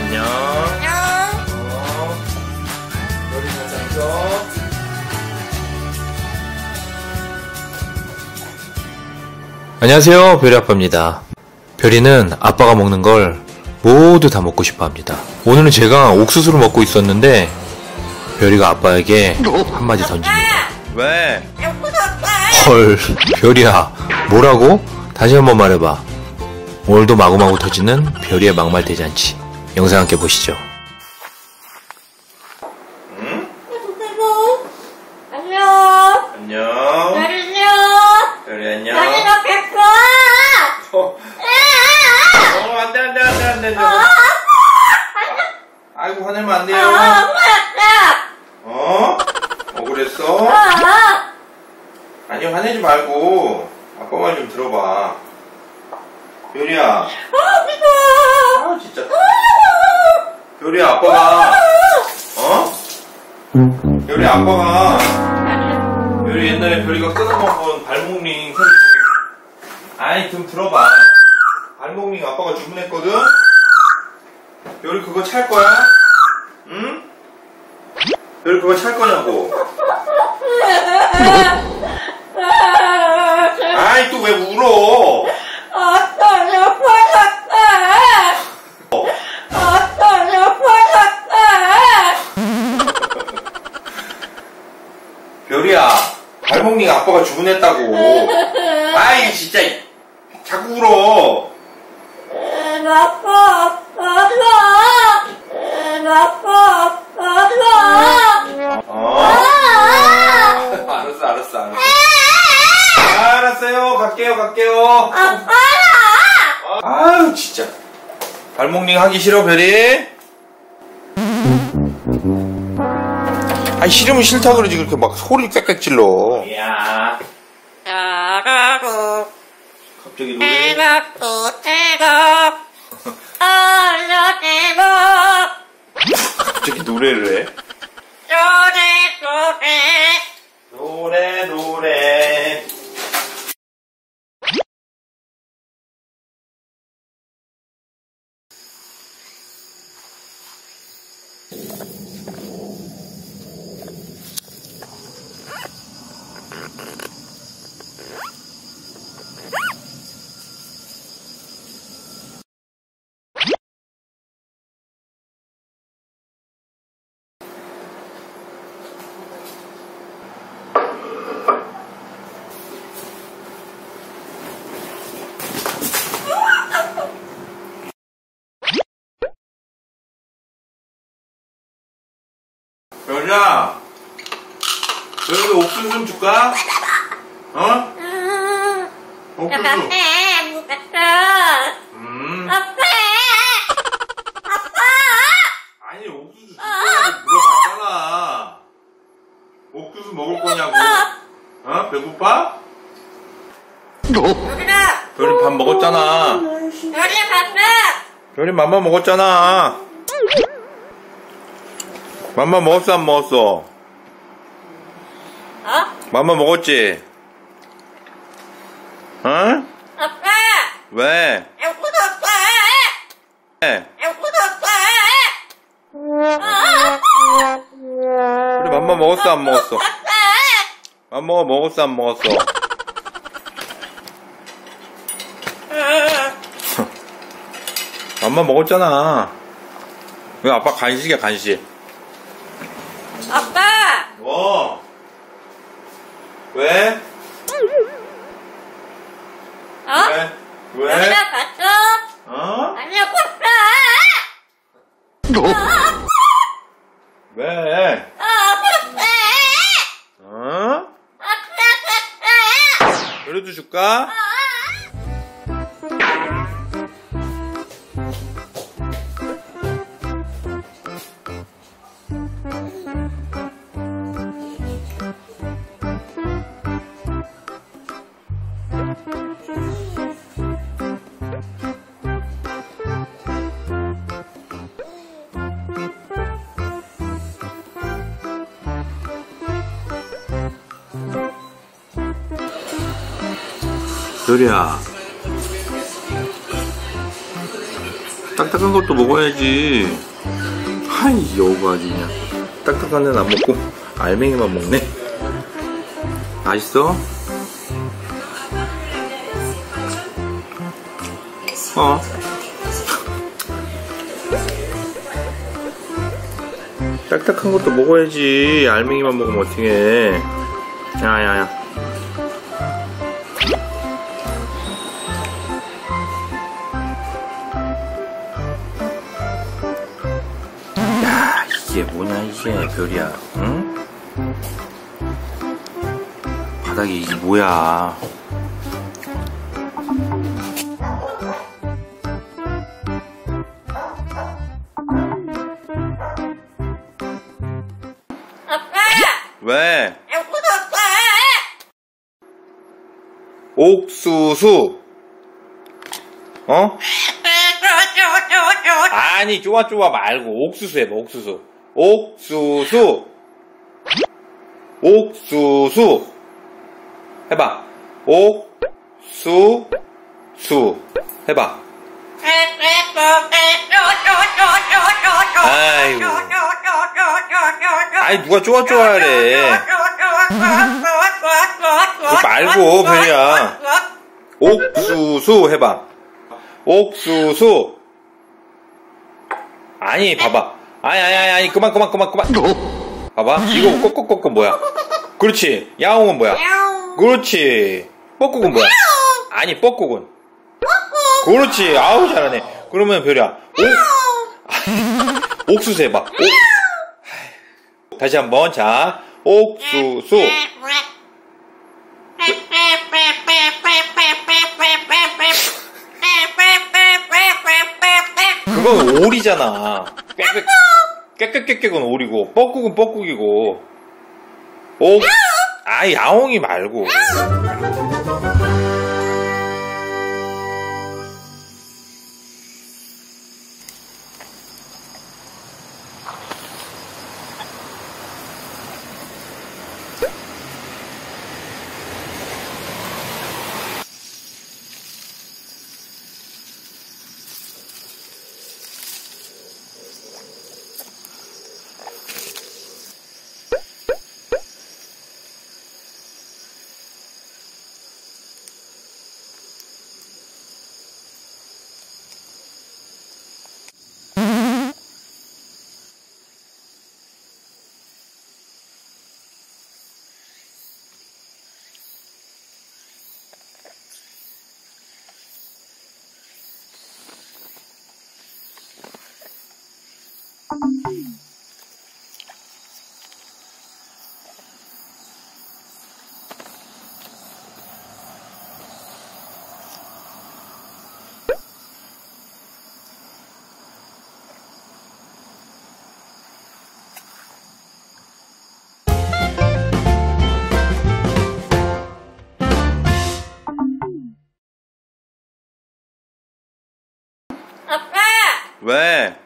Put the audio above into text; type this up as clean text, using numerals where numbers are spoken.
안녕. 별이 잘 잤어? 안녕하세요, 별이 아빠입니다. 별이는 아빠가 먹는 걸 모두 다 먹고 싶어 합니다. 오늘은 제가 옥수수를 먹고 있었는데 별이가 아빠에게 한마디 던집니다. 왜? 헐, 별이야, 뭐라고? 다시 한번 말해봐. 오늘도 마구마구 터지는 별이의 막말 대잔치, 영상 함께 보시죠. 응? 안녕. 안녕. 안녕. 별이 안녕. 나는 뵙고. 안돼. 아이고, 화내면 안 돼요. 억울했어? 아니, 화내지 말고 아빠 말 좀 들어봐. 별이야. 진짜. 별이야, 아빠가 별이 아빠가 별이 옛날에 별이가 끊어먹은 발목링 소리. 아이, 좀 들어봐. 발목링 아빠가 주문했거든? 별이 그거 찰 거야? 응? 별이 그거 찰 거냐고. 아이, 또 왜 울어? 별이야, 발목링 아빠가 주문했다고. 아이, 진짜 자꾸 울어. 알았어. 알았어요. 갈게요. 아유, 진짜. 발목링 하기 싫어, 별이? 아니, 싫으면 싫다 그러지, 그렇게 막 소리 꽥꽥 질러. 야. 갑자기 노래. 갑자기 노래를 해. 노래. 별이야, 별이 옥수수 좀 줄까? 옥수수. 아니, 옥수수 줄 거냐고 물어봤잖아. 옥수수 먹을 거냐고. 배고파? 별이 밥 먹었잖아. 별이 맘마 먹었잖아. 맘마 먹었어, 안 먹었어? 맘마 먹었지? 아빠. 왜? 그래, 맘마 먹었어, 안 먹었어? 맘마가 먹었어, 안 먹었어? 맘마 먹었잖아. 왜 아빠 간식이야, 간식? 아빠. 뭐? 왜? 왜? 별이가 봤어? 아니야, 봤어. 왜? 별이도 줄까? 별이야, 딱딱한 것도 먹어야지. 하이, 여우가 아주 그냥. 딱딱한 데는 안 먹고 알맹이만 먹네. 맛있어? 딱딱한 것도 먹어야지. 알맹이만 먹으면 어떡해. 야야야. 야, 이게 뭐냐 이게. 별이야, 응? 바닥에 이게 뭐야. 아빠! 왜? 아무도 없어! 옥수수. 어? 아니, 쪼아쪼아 말고 옥수수 해봐. 옥수수. 옥수수. 옥수수 해봐. 옥수수 해봐. 아이고. 아니, 누가 쪼아쪼아래. 그거 말고 별이야. 옥수수 해봐. 옥수수. 아니, 봐봐. 아니, 그만. 봐봐. 이거 꼬꼬꼬꼬 뭐야? 그렇지. 야옹은 뭐야? 그렇지. 뻐꾸은 뭐야? 아니, 뻐꾸은. 그렇지. 아우, 잘하네. 그러면 별이야. 옥수수 해봐. 다시 한번. 자, 옥수수. 그건 오리잖아. 깨끗깨끗은 오리고, 뻐꾸은 뻐꾸기고. 야옹이 말고. 아빠! 왜?